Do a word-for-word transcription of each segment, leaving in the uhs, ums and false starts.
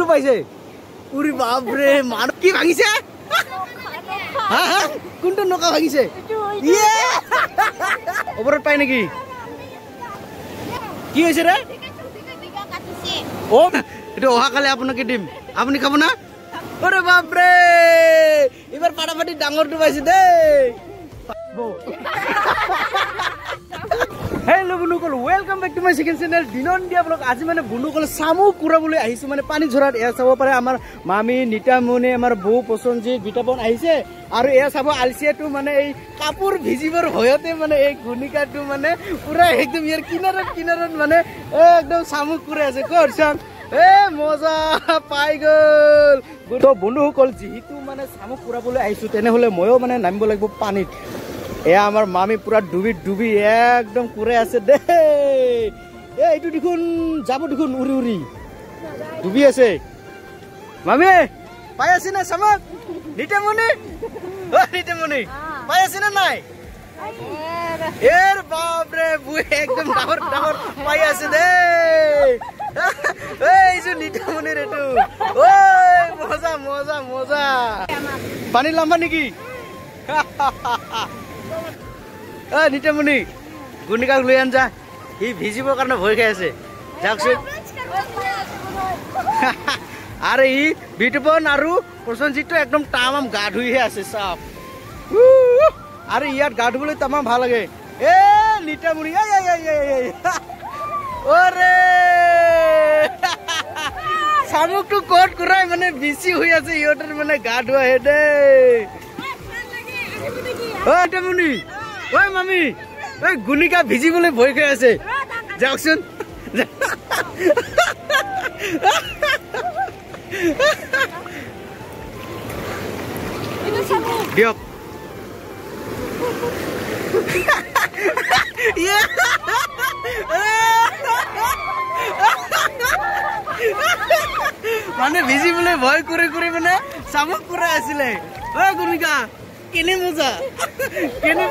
পাইছে উৰি বাপৰে মানুহ কি ভাঙিছে হা হা কোনটো নকা ভাঙিছে ইয়ে ওপৰত পাই নেকি কি হৈছে ৰে ও এটো অহাকালে আপোনাকে দিম আপুনি খাব না ওরে বাপরে এবার পাটাপাটি ডাঙরটো পাইছে দে হেল্লো বন্ধুসকল welcome back to my second channel দিনন দিয়া ব্লগ আজি মানে বন্ধুসকল সামু কুৰাবলৈ আহিছো মানে পানী ঝৰাত এয়া চাব পাৰে আমাৰ মামি নিতামনি আমাৰ বৌ পছন্দজি বিটাপন আহিছে আৰু এয়া চাব আলচিয়াটো মানে এই কাপোৰ ভিজিবৰ ভয়তে মানে এই গুনিকাটো মানে পুৰা একদম ইয়াৰ কিনাৰত কিনাৰত মানে একদম সামু কুৰে আছে কৰ চাম এ মজা পাই গল তো বন্ধুসকল যেহেতু মানে সামুক কুৰাবলৈ আহিছো তেনেহলে ময়ো মানে নামিব লাগিব পানীত এয়া আমাৰ মামি পুৰা ডুবি ডুবি একদম কুৰে আছে দে এ এইটো দেখোন যাব দেখোন উৰি উৰি ডুবি আছে মামি পাই আছে না সামুক নিতামনি ও নিতামনি পাই আছে না নাই এর বাপ রে বুই একদম ডাঙৰ ডাঙৰ পাই আছে দে এই যে নিতামনি ৰেটো ওই মজা মজা মজা পানী লাম্বা নেকি এ নিতামনি গুনিকাক লৈ আন যা হি ভিজিবৰ কাৰণে ভয় খাই আছে যাকচোন আরে ই বিটপন আৰু প্ৰসঞ্জিতটো একদম তামাম গা ধুইহে আছে সাপ আরে ইয়াত গা ধুবলৈ তামাম ভাল লাগে এ নিতামনি এই এই এই ওরে সামুকটো কোট কুৰাই মানে বিচি হৈ আছে ইহঁতৰ মানে গা ধুৱা হে দে ও নিতামনি ঐ মামি ঐ গুনিকা ভিজিবলৈ ভয় খাই আছে যাওকচোন দিয়ক মানে ভিজিবলৈ ভয় কৰি কৰি মানে সামুক কুৰাই আছিলে ঐ গুনিকা কেনে মজা কেনে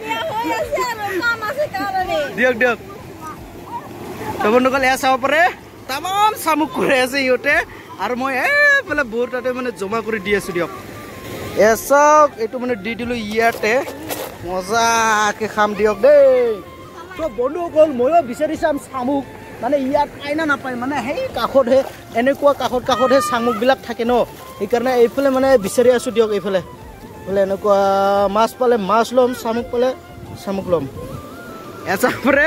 দিয়ক দিয়ক বন্ধুসকল এয়া চাব পাৰে তামাম সামুক কুৰাই আছে ইহঁতে আৰু মই এইফালে বহুত তাতে মানে জমা কৰি দি আছো দিয়ক এয়া চাওক এইটো মানে দি দিলো ইয়াতে মজাকে খাম দিয়ক দেই তো বন্ধুসকল ময়ো বিচাৰি চাম শামুক মানে ইয়াত পাই না নাপায় মানে সেই কাষতহে এনেকুৱা কাষত কাষতহে শামুকবিলাক থাকে ন সেইকাৰণে এইফালে মানে বিচাৰি আছো দিয়ক এইফালে বোলে এনেকুৱা মাছ পালে মাছ ল'ম শামুক পালে শামুক ল'ম এচাপৰে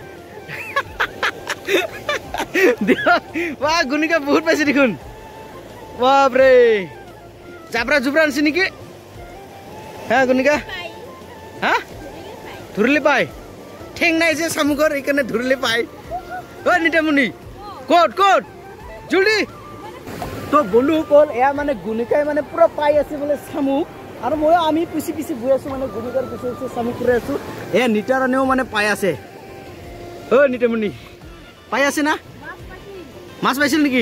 বাহ গুনিকা বহুত পাইছে দেখোন বাপৰে জাবৰা জুবৰা আনিছে নেকি হা গুনিকা হা ধৰিলে পাই ঠেং নাই যে শামুকৰ এইকাৰণে ধৰিলে পাই ঐ নিতামনি ক'ত ক'ত জলদি তো বন্ধুসকল এয়া মানে গুনিকাই মানে পুৰা পাই আছে বোলে শামুক আৰু মই আমি পিছি পিছি গৈ আছো মানে গুনিকাৰ পিছে পিছে শামুক কৰি আছো এয়া নিতাৰানেও মানে পাই আছে ঐ নিতামনি পাই আছে না মাছ পাইছিল নেকি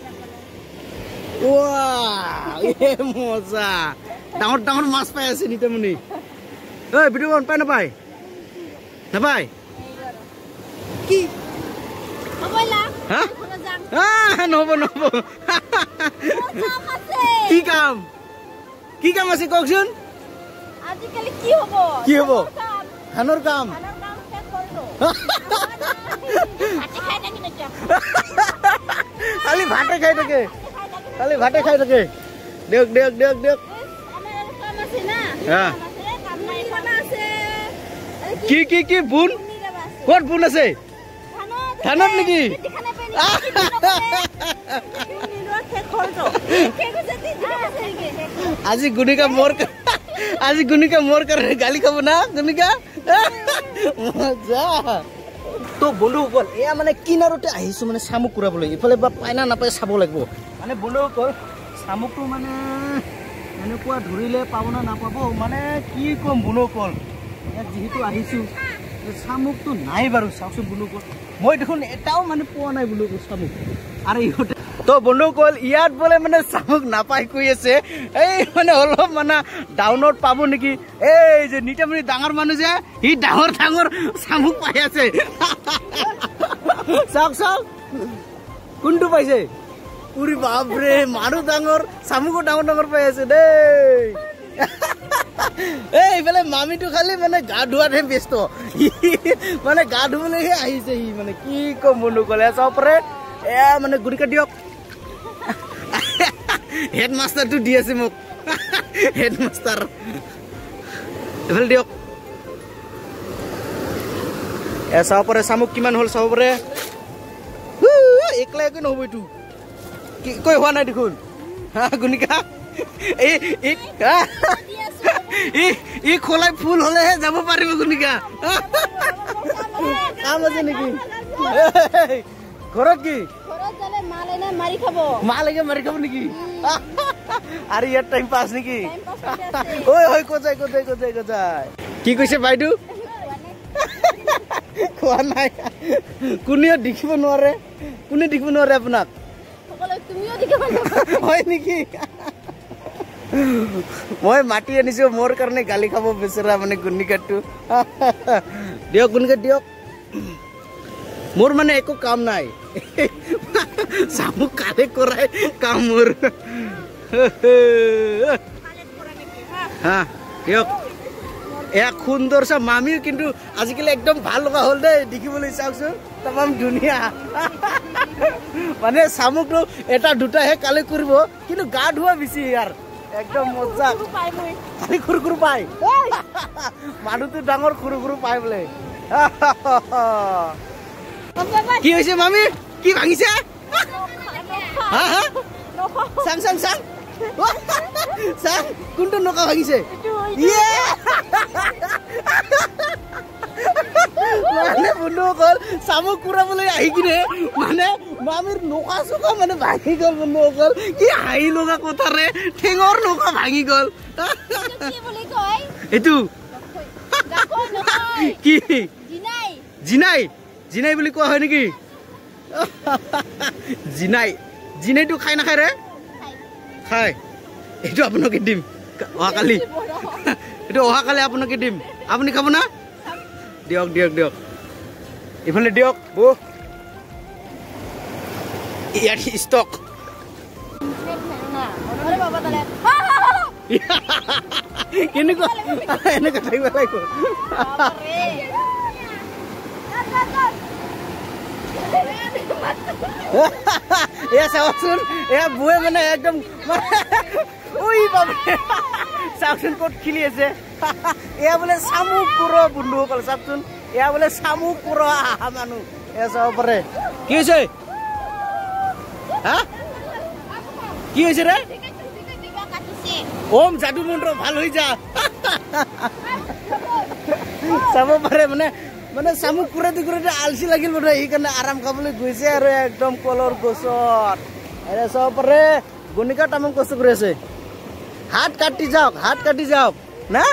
এ মজা ডাঙৰ ডাঙৰ মাছ পাই আছে নিতামনি ঐ বিটুপন পাই নাপায় নাপায় কি নহব নহব কি কাম কি কাম আছে কওকচোন কি হব ধানৰ কাম খালি ভাতে খাই থাকে খালি ভাতে খাই থাকে দিয়ক দিয়ক দিয়ক দিয়ক কি কি কি বুন ক'ত বুন আছে ধানত নেকি আজি গুনিকা মোৰ আজি গুনিকা মোৰ কাৰণে গালি খাব না গুনিকা মজা তো বন্ধুসকল এয়া মানে কিনাৰতে আহিছো মানে শামুক কুৰাবলৈ ইফালে বা পাই না নাপায় চাব লাগিব মানে বন্ধুসকল শামুকটো মানে এনেকুৱা ধৰিলে পাব না নাপাব মানে কি কম বন্ধুসকল ইয়াত যিহেতু আহিছো শামুকটো নাই বাৰু চাওকচোন বন্ধুসকল মই দেখোন এটাও মানে পোৱা নাই বন্ধুসকল শামুক আৰু ইহঁতে তো বন্ধুসকল ইয়াত বোলে মানে শামুক নাপাই কৈ আছে এই মানে অলপ মানে ডাউনত পাব নেকি এই যে নিতামনি ডাঙৰ মানুহ যে সি ডাঙৰ ডাঙৰ শামুক পাই আছে চাওক চাওক কোনটো পাইছে উৰি বাপৰে মানুহ ডাঙৰ চামুকো ডাঙৰ ডাঙৰ পাই আছে দেই এই ইফালে মামিটো খালি মানে গা ধোৱাতহে ব্যস্ত মানে গা ধুবলৈহে আহিছে সি মানে কি কম বন্ধু ক'লে চাপৰে এয়া মানে গুৰিকা দিয়ক হেড মাষ্টাৰটো দি আছে মোক হেড মাষ্টাৰ এফালে দিয়ক এ চাব পাৰে চামুক কিমান হ'ল চাব পাৰে একলা একো নহ'ব এইটো কৈ হোৱা নাই দেখোন হা গুণিকা এই ই খোলাই ফুল হলেহে যাব পাৰিব গুণিকা কাম আছে নেকি ঘৰত কি মা লাগে মাৰি খাব নেকি আৰু ইয়াত টাইম পাছ নেকি ঐ ঐ কোজাই কোজাই কোজাই কোজাই কি কৈছে বাইদেউ খোৱা নাই কোনেও দেখিব নোৱাৰে কোনে দেখিব নোৱাৰে আপোনাক হয় নেকি মই মাতি আনিছো মোৰ কাৰণে গালি খাব বেচেৰা মানে গুণিকাটো দিয়ক গুণিকা দিয়ক মোৰ মানে একো কাম নাই চামুক কালে কৰাই কাম মোৰ হা দিয়ক এয়া সুন্দৰ চা মামীৰ কিন্তু আজিকালি একদম ভাল লগা হ'ল দেই দেখিবলৈ চাওকচোন তামাম ধুনীয়া মানে চামুকটো এটা দুটাহে কালি কৰিব কিন্তু গা ধোৱা বেছি ইয়াৰ একদম মজা খালি খুৰু খুৰু পাই মানুহটো ডাঙৰ খুৰু খুৰু পাই বোলে কি হৈছে মামী কি ভাঙিছে চাং চাং চাং চাং কোনটো নকা ভাঙিছে মানে বন্ধুসকল চামুক কুৰাবলৈ আহি কিনে মানে মামীৰ নকা চকা মানে ভাঙি গ'ল বন্ধুসকল কি হাঁহি লগা কথাৰে ঠেঙৰ নকা ভাঙি গ'ল এইটো কি জিনাই জিনাই বুলি কোৱা হয় নেকি জিনাই জিনাইটো খাই নাখায় ৰে খাই এইটো আপোনাকে দিম অহাকালি এইটো অহাকালি আপোনাকে দিম আপুনি খাব না দিয়ক দিয়ক দিয়ক ইফালে দিয়ক বৌ ইয়াত ষ্টক কেনেকুৱা এনেকুৱা থাকিব লাগিব এয়া চাওকচোন এয়া বৌয়ে মানে একদম ওই বাবা চাওকচোন ক'ত খেলি আছে এয়া বোলে চামুক কুৰ বন্ধুসকল চাওকচোন এয়া বোলে চামুক কুৰ আহা মানুহ এয়া চাব পাৰে কি হৈছে হা কি হৈছে ৰে ওম যাদু মন্ত্ৰ ভাল হৈ যা চাব পাৰে মানে মানে চামুক কুৰাতে কুৰাতে আলচি লাগিল বোধ সেইকাৰণে আৰাম খাবলৈ গৈছে আৰু একদম কলৰ গছত এৰে চাব পাৰে গুণিকা তামাম কষ্ট কৰি আছে হাত কাটি যাওক হাত কাটি যাওক না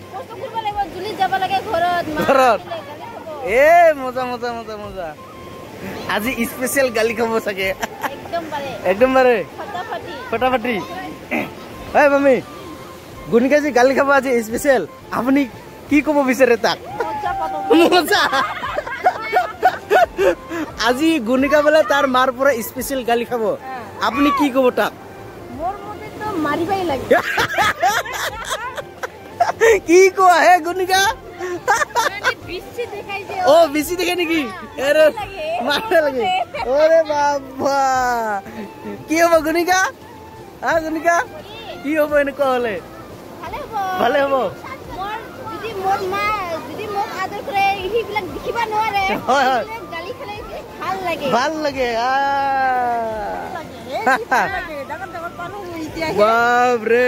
ঘৰত এ মজা মজা মজা মজা আজি স্পেচিয়েল গালি খাব চাগে একদম বাৰে ফটাফটি হয় মামী গুণিকা যি গালি খাব আজি স্পেচিয়েল আপুনি কি ক'ব বিচাৰে তাক মজা আজি গুণিকা বোলে তাৰ মাৰ পৰা স্পেচিয়েল গালি খাব আপুনি কি ক'ব তাক কি কোৱা হে গুণিকা ও বেছি দেখে নেকি ওরে বাবা কি হব গুণিকা হা গুণিকা কি হব এনেকুৱা হলে ভালে হব ভাল লাগে বাপরে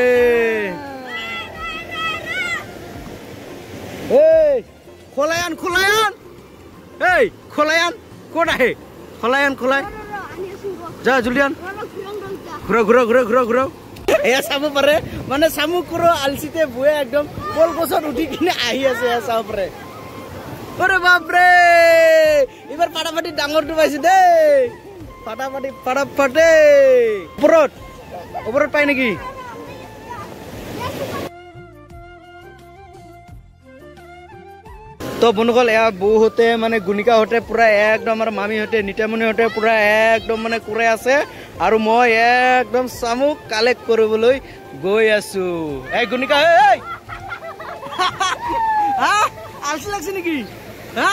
এই খোলায়ান খোলায়ান এই খোলায়ান ক'ত আহে খোলায়ান খোলাই যা জুলিয়ান ঘূৰা ঘূৰা ঘূৰা ঘূৰা ঘূৰা এয়া চাব পাৰে মানে চামুক কুৰ আলচিতে বৌয়ে একদম কল গছত উঠি কিনে আহি আছে এয়া চাব পাৰে ওরে বাপরে এবার ফাটাফাটি ডাঙৰটো পাইছে দেই ফাটাফাটি ফাটাফাটি ওপৰত ওপৰত পাই নেকি তো তো বন্ধুসকল এয়া বৌহঁতে মানে গুণিকাহঁতে পুৰা একদম আৰু মামীহঁতে নিতামণিহঁতে পুৰা একদম মানে কুৰাই আছে আৰু মই একদম চামুক কালেক্ট কৰিবলৈ গৈ আছো। এই গুণিকা এই হা আলছি লাগছে নেকি হা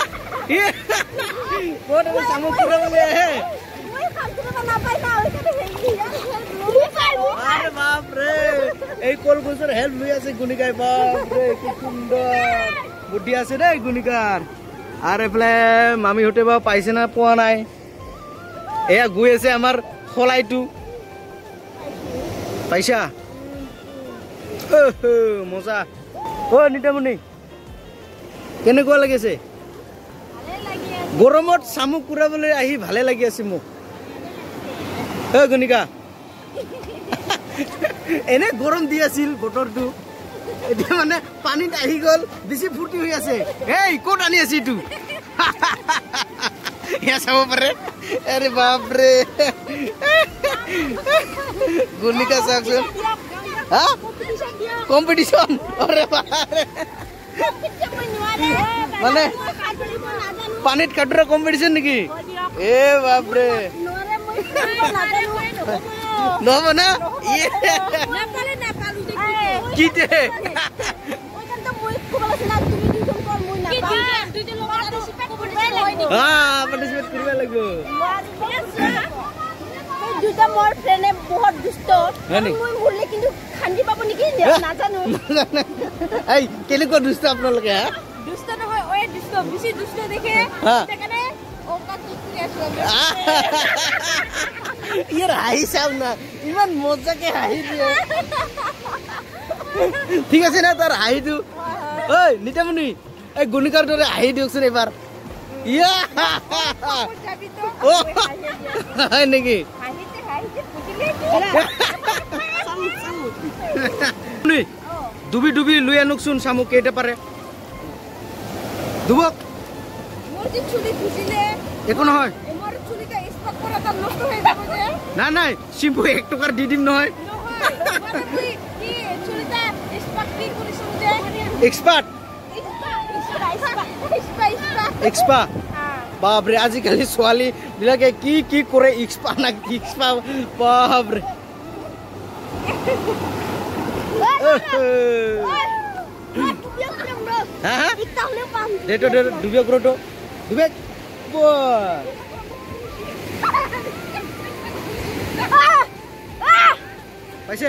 ক'ত চামুক কুৰাবলৈ আহে আরে বাপ রে এই কলগছৰ হেল্প লৈ আছে গুণিকাই বাপ ৰে কি সুন্দৰ বুদ্ধি আছে দেই গুণিকাৰ আৰু এফালে মামীহঁতে বা পাইছে না পোৱা নাই এয়া গৈ আছে আমাৰ খলাইটো পাইছা মজা অ নিতামণি কেনেকুৱা লাগিছে গৰমত চামুক কুৰাবলৈ আহি ভালে লাগি আছে মোক অ গুণিকা এনে গৰম দি আছিল বতৰটো এতিয়া মানে পানীত আহি গ'ল বেছি ফুটি হৈ আছে এই ক'ত আনি আছে এইটো এয়া চাব পাৰে আৰে বাপৰে গুণিকা চাওকচোন হা কম্পিটিশ্যন আৰে বাপৰে মানে পানীত কাটোৰা কম্পিটিশ্যন নেকি এ বাপৰে নহব না কিতে পাৰ্টিচিপেট কৰিব লাগিব দুটা মোৰ ফ্ৰেণ্ডে বহুত দুষ্ট মই ভুললে কিন্তু খান্দি পাব নেকি নাজানো এই কেনেকুৱা দুষ্ট আপোনালোকে হা দুষ্ট নহয় ওই দুষ্ট বেছি দুষ্ট দেখে সেইকাৰণে ওকা তুকি আছো ইয়াৰ হাঁহি চাও না ইমান মজাকে হাঁহি দিয়ে ঠিক আছে না তাৰ হাঁহিটো ঐ নিতামণি এই গুণিকাৰ দৰে হাঁহি দিয়কচোন এবাৰ ইয়া হয় নেকি ডুবি ডুবি লৈ আনকচোন চামুক কেইটা পাৰে ডুবক একো নহয় না নাই চিম্পু এক টকাৰ দি দিম নহয় এক্সপাৰ্ট এক্সপাৰ্ট বাপৰে আজিকালি ছোৱালী বিলাকে কি কি কৰে এক্সপাৰ্ট না এক্সপাৰ্ট বাপৰে ডুবিয়ক ৰটো ডুবেক পাইছে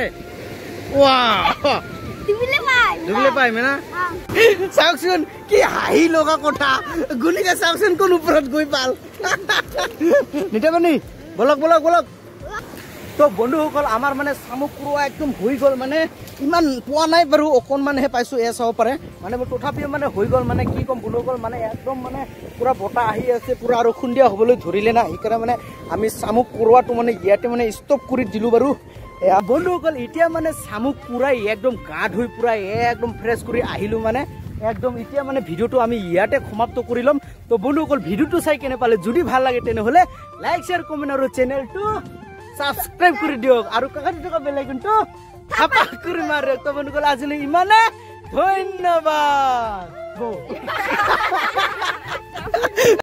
ডুবিলে পাই মেনা চাওকচোন কি হাঁহি লগা কথা গুণিকা চাওকচোন কোন ওপৰত গৈ পাল নিতামণি বলক বলক বলক তো বন্ধুসকল আমাৰ মানে চামুক কুৰুৱা একদম হৈ গ'ল মানে ইমান পোৱা নাই বাৰু অকণমানহে পাইছোঁ এয়া চাব পাৰে মানে তথাপিও মানে হৈ গ'ল মানে কি ক'ম বন্ধুসকল মানে একদম মানে পুৰা বতাহ আহি আছে পুৰা আৰু খুন্দিয়া হ'বলৈ ধৰিলে না সেইকাৰণে মানে আমি চামুক কুৰুৱাটো মানে ইয়াতে মানে ষ্টপ কৰি দিলোঁ বাৰু বন্ধুসকল এতিয়া মানে চামুক পুৰাই একদম গা ধুই পুৰা একদম ফ্ৰেছ কৰি আহিলোঁ মানে একদম এতিয়া মানে ভিডিঅ'টো আমি ইয়াতে সমাপ্ত কৰি ল'ম তো বন্ধুসকল ভিডিঅ'টো চাই কেনে পালে যদি ভাল লাগে তেনেহ'লে লাইক শ্বেয়াৰ কমেণ্ট আৰু চেনেলটো সাবস্ক্রাইব করে দিও আর কাকাটি টাকা বেল আইকনটো থাপা করে মারো তো বন্ধুসকল আজিলৈ ইমানে ধন্যবাদ।